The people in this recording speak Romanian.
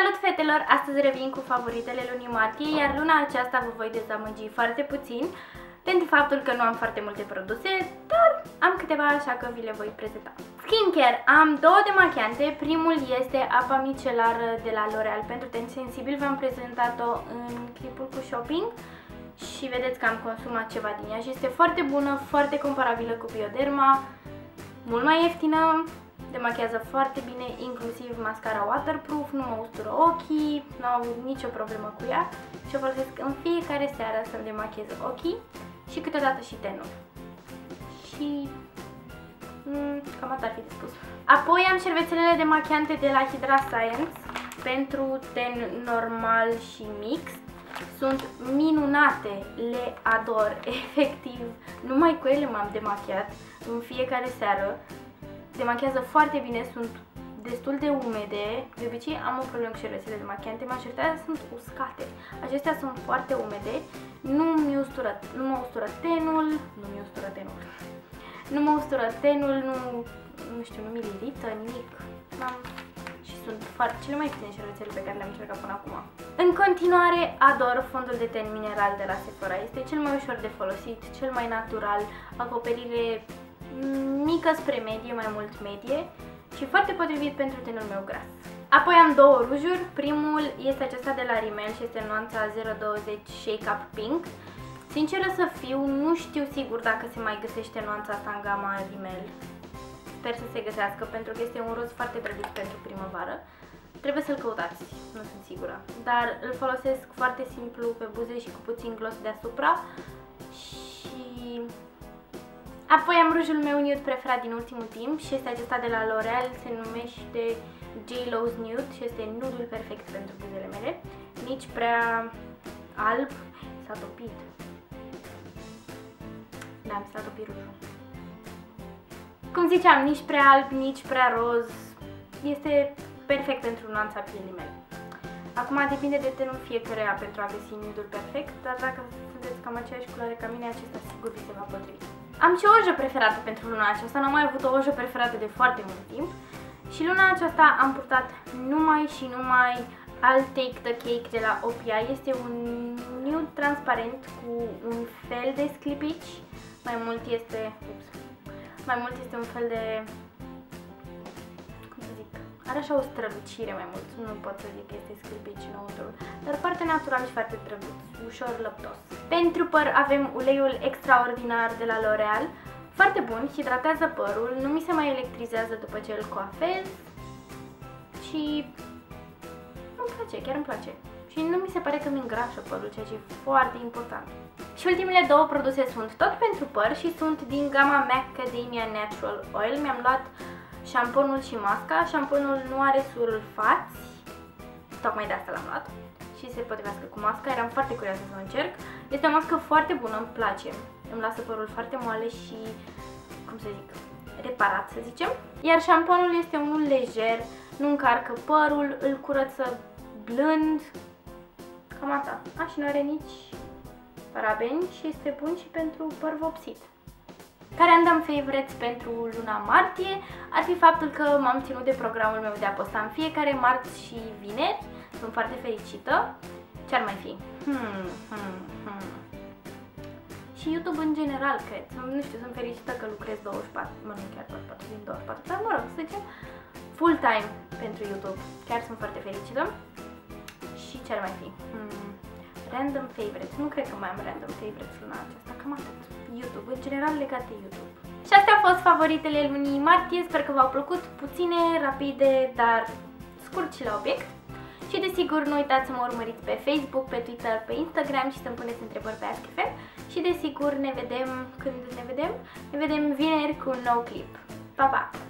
Salut fetelor! Astăzi revin cu favoritele lunii martie, iar luna aceasta vă voi dezamăgi foarte puțin pentru faptul că nu am foarte multe produse, dar am câteva, așa că vi le voi prezenta. Skincare. Am două demachiante. Primul este apa micelară de la L'Oreal pentru ten sensibil. V-am prezentat-o în clipul cu shopping și vedeți că am consumat ceva din ea și este foarte bună, foarte comparabilă cu Bioderma, mult mai ieftină. Demachează foarte bine, inclusiv mascara waterproof, nu mă ustură ochii, nu am avut nicio problemă cu ea și o folosesc în fiecare seară să-mi demachez ochii și câteodată și tenul. Și cam atât ar fi de spus. Apoi am șervețelele demachiante de la Hydra Science pentru ten normal și mix. Sunt minunate, le ador, efectiv, numai cu ele m-am demachiat în fiecare seară. Demachează foarte bine, sunt destul de umede. De obicei am o problemă cu șervețele demachiante, majoritatea sunt uscate. Acestea sunt foarte umede, nu mă ustură tenul, nu știu, nu mi irită nimic. Și sunt cele mai ieftine șervețele pe care le-am încercat până acum. În continuare ador fondul de ten mineral de la Sephora. Este cel mai ușor de folosit, cel mai natural, acoperire mică spre medie, mai mult medie și foarte potrivit pentru tenul meu gras. Apoi am două rujuri. Primul este acesta de la Rimmel și este nuanța 020 Shake Up Pink. Sinceră să fiu, nu știu sigur dacă se mai găsește nuanța asta în gama Rimmel. Sper să se găsească pentru că este un roz foarte drăguț pentru primăvară. Trebuie să-l căutați, nu sunt sigură. Dar îl folosesc foarte simplu pe buze și cu puțin gloss deasupra. Și apoi am rujul meu nude preferat din ultimul timp și este acesta de la L'Oreal, se numește J.Lo's Nude și este nude-ul perfect pentru buzele mele. Nici prea alb, s-a topit. Da, s-a topit rujul. Cum ziceam, nici prea alb, nici prea roz, este perfect pentru nuanța pielii mele. Acum depinde de tenul fiecăruia pentru a găsi nude-ul perfect, dar dacă sunteți cam aceeași culoare ca mine, acesta sigur vi se va potrivi. Am și o ojă preferată pentru luna aceasta, n-am mai avut o ojă preferată de foarte mult timp și luna aceasta am purtat numai și numai I'll Take the Cake de la Opia. Este un nude transparent cu un fel de sclipici, mai mult este un fel de, cum să zic, are așa o strălucire mai mult, nu pot să zic că este sclipici înăuntru, dar foarte natural și foarte drăguț, ușor lăptos. Pentru păr avem uleiul extraordinar de la L'Oreal, foarte bun, hidratează părul, nu mi se mai electrizează după ce îl coafez și îmi place, chiar îmi place. Și nu mi se pare că mi îngrașă părul, ceea ce e foarte important. Și ultimele două produse sunt tot pentru păr și sunt din gama Macadamia Natural Oil. Mi-am luat șamponul și masca. Șamponul nu are sulfați, tocmai de asta l-am luat și se potrivească cu masca. Eram foarte curioasă să o încerc. Este o mască foarte bună, îmi place. Îmi lasă părul foarte moale și, cum să zic, reparat, să zicem. Iar șamponul este unul lejer, nu încarcă părul, îl curăță blând. Cam asta. Și nu are nici parabeni și este bun și pentru păr vopsit. Care random favorites pentru luna martie ar fi faptul că m-am ținut de programul meu de a posta în fiecare marți și vineri. Sunt foarte fericită. Ce-ar mai fi? Și YouTube în general, cred. Nu știu, sunt fericită că lucrez 24, nu chiar 24 din 24, dar mă rog, să zicem full time pentru YouTube. Chiar sunt foarte fericită. Și ce-ar mai fi? Random favorites. Nu cred că mai am random favorites luna aceasta, cam atât. YouTube, în general legat de YouTube. Și astea au fost favoritele lunii martie, sper că v-au plăcut, puține, rapide, dar scurt și la obiect. Și desigur nu uitați să mă urmăriți pe Facebook, pe Twitter, pe Instagram și să-mi puneți întrebări pe AskFM. Și desigur ne vedem, când ne vedem? Ne vedem vineri cu un nou clip. Pa, pa!